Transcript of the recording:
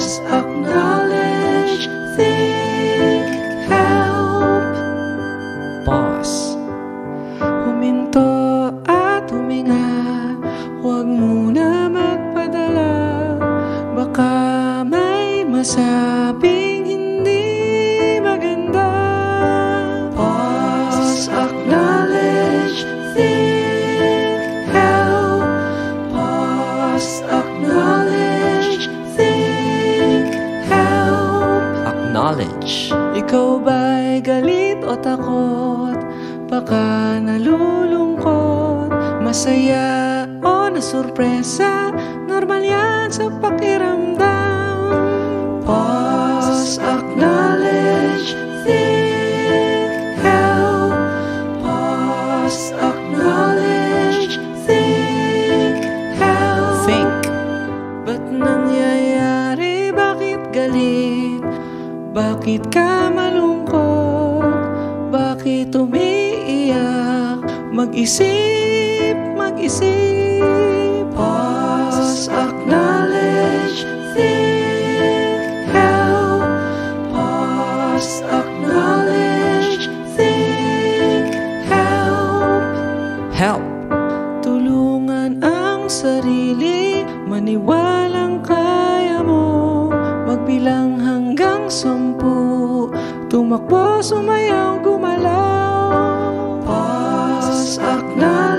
Pause, acknowledge, think, help. Pause. Huminto at huminga, huwag muna magpadala. Baka may masabing hindi maganda. Pause, acknowledge, think, help. Pause, acknowledge, think, help. Acknowledge. Ikaw ba'y galit o takot? Baka nalulungkot, masaya o nasurpresa, normal yan sa pakiramdam. Pause, acknowledge, think, help. Pause, acknowledge, think, help. Think. Ba't nangyayari? Bakit galit? Bakit ka malungkot? Bakit umiiyak? Mag-isip, mag-isip. Pause, acknowledge, think, help. Pause, acknowledge, think, help. Help. Tulungan ang sarili, maniwalang kaya mo. Magbilang hanggang 10, tumakbo, sumayaw, gumalaw. Pause, acknowledge.